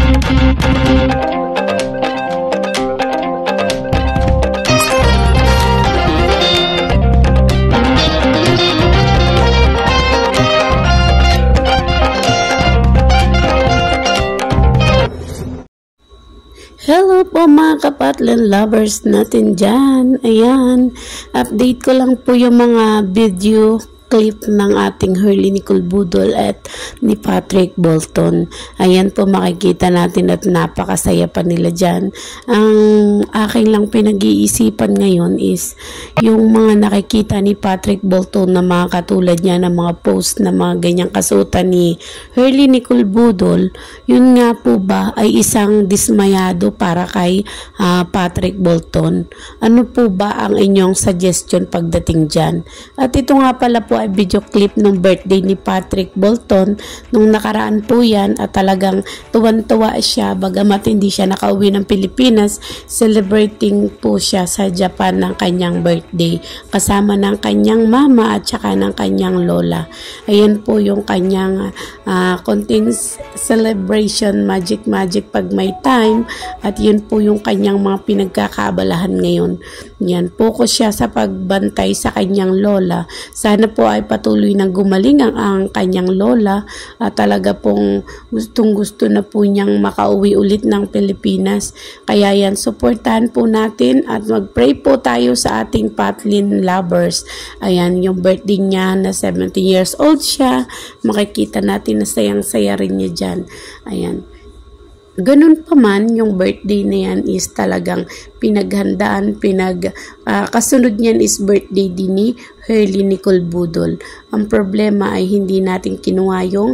Hello po mga kapatlen lovers natin dyan. Ayan, update ko lang po yung mga video clip ng ating Hurley Nicole Budol at ni Patrick Bolton. Ayan po, makikita natin at napakasaya pa nila dyan. Ang aking lang pinag-iisipan ngayon is yung mga nakikita ni Patrick Bolton na mga katulad niya ng mga post na mga ganyang kasuotan ni Hurley Nicole Budol. Yun nga po ba ay isang dismayado para kay Patrick Bolton? Ano po ba ang inyong suggestion pagdating dyan? At ito nga pala po ay video clip ng birthday ni Patrick Bolton nung nakaraan po yan, at talagang tuwan-tuwa siya bagamat hindi siya nakauwi ng Pilipinas. Celebrating po siya sa Japan ng kanyang birthday kasama ng kanyang mama at saka ng kanyang lola. Ayan po yung kanyang konting celebration, magic pag may time, at yun po yung kanyang mga pinagkakaabalahan ngayon. Yan, focus siya sa pagbantay sa kanyang lola. Sana po ay patuloy na gumaling ang kanyang lola, at talaga pong gustong-gusto na po niyang makauwi ulit ng Pilipinas. Kaya yan, supportahan po natin at mag-pray po tayo sa ating Patlin lovers. Ayan, yung birthday niya na 70 years old siya. Makikita natin na sayang-saya rin niya dyan. Ayan. Ganun pa man, yung birthday na yan is talagang pinaghandaan, kasunod niyan is birthday din ni Hurley Nicole Budol. Ang problema ay hindi natin kinuha yung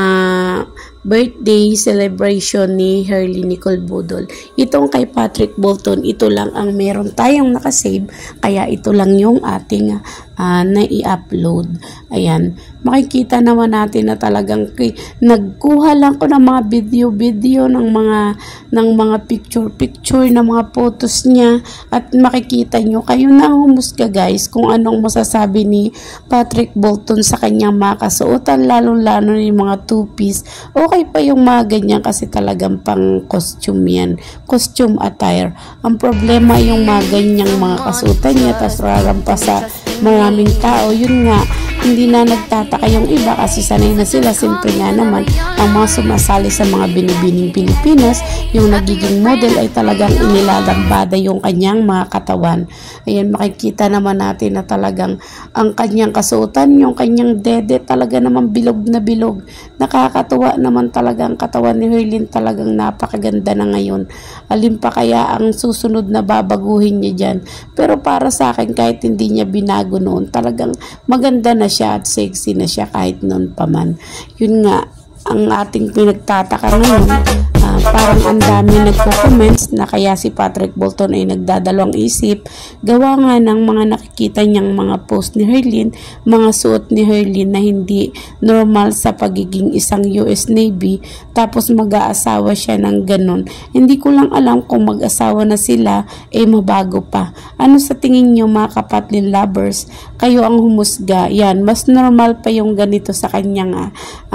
birthday celebration ni Hurley Nicole Budol. Itong kay Patrick Bolton, ito lang ang meron tayong nakasave, kaya ito lang yung ating na-i-upload. Ayan, makikita naman natin na talagang nagkuha lang ko ng mga video ng mga picture ng mga photos niya, at makikita nyo, kayo na ang humusga guys kung anong masasabi ni Patrick Bolton sa kanyang mga kasuotan, lalo-lalo yung mga two-piece. Okay pa yung mga ganyan kasi talagang pang costume yan, costume attire. Ang problema yung mga ganyang mga kasuotan niya tas rarampa sa maraming tao. Yun nga, hindi na nagtataka yung iba kasi sanay na sila. Siyempre nga naman, ang mga sumasali sa mga binibining Pilipinas, yung nagiging model ay talagang inilalambada yung kanyang mga katawan. Ayan, makikita naman natin na talagang ang kanyang kasuotan, yung kanyang dede, talaga naman bilog na bilog. Nakakatuwa naman talaga ang katawan ni Hurley, talagang napakaganda na ngayon. Alin pa kaya ang susunod na babaguhin niya dyan? Pero para sa akin, kahit hindi niya binago noon, talagang maganda na siya at sexy na siya kahit noon pa man. Yun nga, ang ating pinagtataka ngayon, parang ang dami nagko-comments na kaya si Patrick Bolton ay nagdadalawang isip, gawa nga ng mga nakikita niyang mga post ni Hurley, mga suot ni Hurley na hindi normal sa pagiging isang US Navy, tapos mag-aasawa siya ng ganun. Hindi ko lang alam kung mag-asawa na sila, mabago pa. Ano sa tingin niyo mga kapatlin lovers? Kayo ang humusga. Yan, mas normal pa yung ganito sa kanyang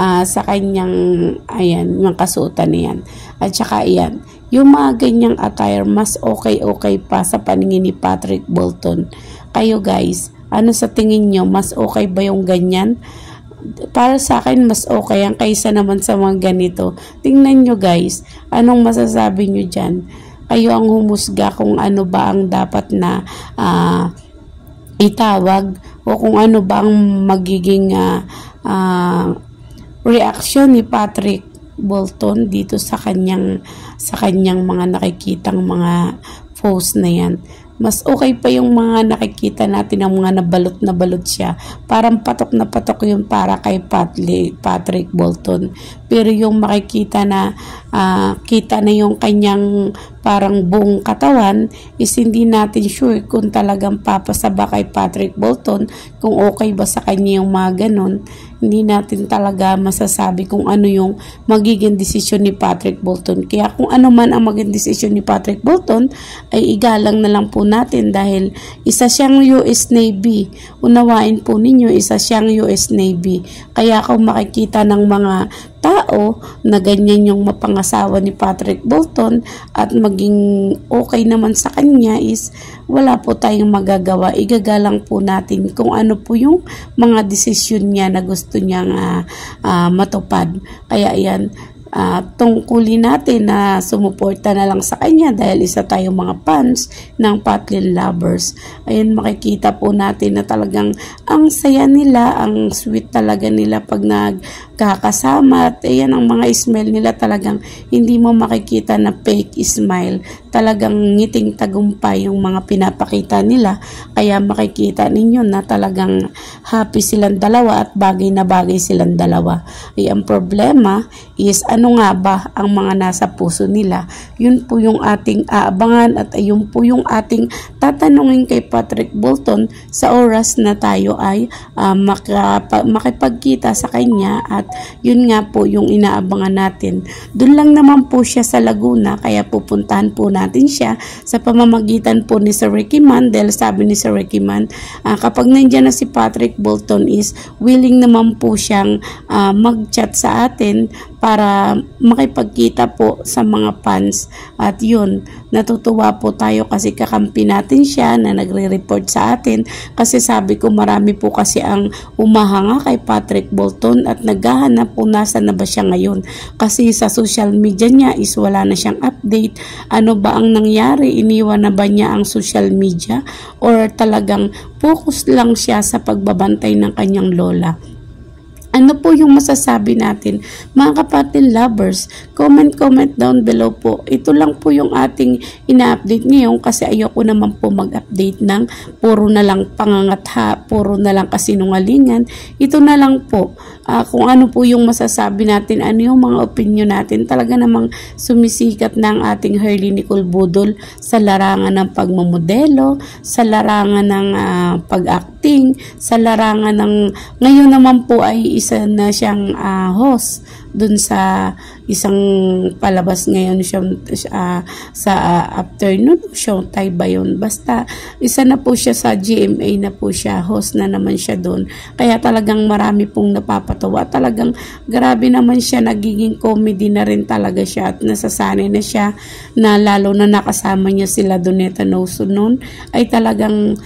ayan, yung kasuotan niyan. At saka yan, yung mga ganyang attire, mas okay pa sa paningin ni Patrick Bolton. Kayo guys, ano sa tingin nyo? Mas okay ba yung ganyan? Para sa akin, mas okay yan kaysa naman sa mga ganito. Tingnan nyo guys, anong masasabi nyo dyan? Kayo ang humusga kung ano ba ang dapat na itawag, o kung ano ba ang magiging reaction ni Patrick Bolton dito sa kanyang mga nakikitang mga post na yan. Mas okay pa yung mga nakikita natin ng mga nabalot siya. Parang patok na patok yung para kay Patrick Bolton. Pero yung makikita na kita na yung kanyang parang buong katawan is hindi natin sure kung talagang papasaba kay Patrick Bolton, kung okay ba sa kanya yung mga ganon. Hindi natin talaga masasabi kung ano yung magiging desisyon ni Patrick Bolton. Kaya kung ano man ang magiging desisyon ni Patrick Bolton, ay igalang na lang po natin dahil isa siyang US Navy. Unawain po ninyo, isa siyang US Navy. Kaya kung makikita ng mga tao na ganyan yung mapangasawa ni Patrick Bolton at maging okay naman sa kanya is wala po tayong magagawa. Igagalang po natin kung ano po yung mga desisyon niya na gusto niyang matupad. Kaya yan, tungkulin natin na sumuporta na lang sa kanya dahil isa tayong mga fans ng Patlin Lovers. Ayun, makikita po natin na talagang ang saya nila, ang sweet talaga nila pag nagkakasama at ayan ang mga smile nila, talagang hindi mo makikita na fake smile, talagang ngiting tagumpay yung mga pinapakita nila. Kaya makikita ninyo na talagang happy silang dalawa at bagay na bagay silang dalawa. Ay, ang problema is ano nga ba ang mga nasa puso nila? Yun po yung ating aabangan at ayun po yung ating tatanungin kay Patrick Bolton sa oras na tayo ay makipagkita sa kanya. At yun nga po yung inaabangan natin. Doon lang naman po siya sa Laguna, kaya pupuntahan po natin siya sa pamamagitan po ni Sir Ricky Man, dahil sabi ni Sir Ricky Man, kapag nandiyan na si Patrick Bolton is willing naman po siyang mag-chat sa atin para makipagkita po sa mga fans. At yun, natutuwa po tayo kasi kakampi natin siya na nagre-report sa atin, kasi sabi ko marami po kasi ang umahanga kay Patrick Bolton at naghahanap po nasa na ba siya ngayon, kasi sa social media niya is wala na siyang update. Ano ba ang nangyari? Iniwan na ba niya ang social media or talagang focus lang siya sa pagbabantay ng kanyang lola? Ano po yung masasabi natin, mga Patlin Lovers? Comment down below po. Ito lang po yung ating ina-update ngayon kasi ayoko naman po mag-update ng puro na lang pangangatha, puro na lang kasinungalingan. Ito na lang po. Kung ano po yung masasabi natin, ano yung mga opinion natin. Talaga namang sumisikat na ang ating Herly Nicole Budol sa larangan ng pagmamodelo, sa larangan ng pag-acting, sa larangan ng, ngayon naman po ay isa na siyang host dun sa isang palabas ngayon siya, sa afternoon show, tay ba yun? Basta isa na po siya sa GMA na po siya, host na naman siya dun. Kaya talagang marami pong napapatawa. Talagang grabe naman siya, nagiging comedy na rin talaga siya at nasasanay na siya, na lalo na nakasama niya sila Donetta Noso noon, ay talagang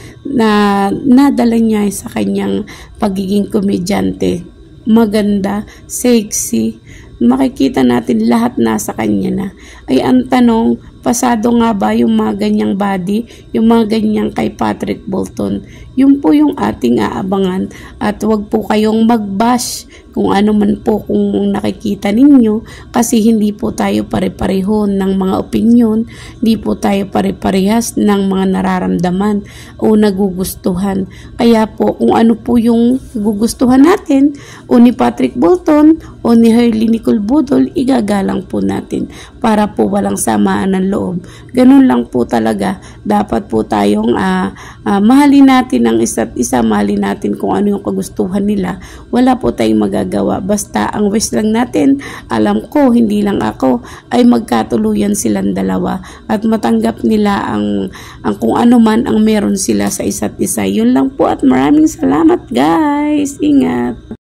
nadala niya sa kanyang pagiging komedyante. Maganda, sexy, makikita natin lahat nasa kanya na. Ay, ang tanong, pasado nga ba yung mga ganyang body, yung mga ganyang kay Patrick Bolton? Yun po yung ating aabangan. At wag po kayong mag-bash kung ano man po kung nakikita ninyo, kasi hindi po tayo pare-pareho ng mga opinion, hindi po tayo pare-parehas ng mga nararamdaman o nagugustuhan. Kaya po kung ano po yung gugustuhan natin, o ni Patrick Bolton o ni Herly Nicole Budol, igagalang po natin para po walang samaan ng loob. Ganun lang po talaga. Dapat po tayong mahalin natin ang isa't isa, mahalin natin kung ano yung kagustuhan nila. Wala po tayong magagawa. Basta ang wish lang natin, alam ko, hindi lang ako, ay magkatuluyan silang dalawa at matanggap nila ang kung ano man ang meron sila sa isa't isa. Yun lang po at maraming salamat guys. Ingat!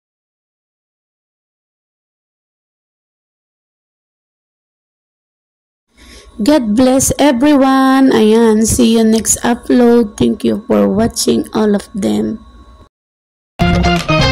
God bless everyone. Ayan, see you next upload. Thank you for watching all of them.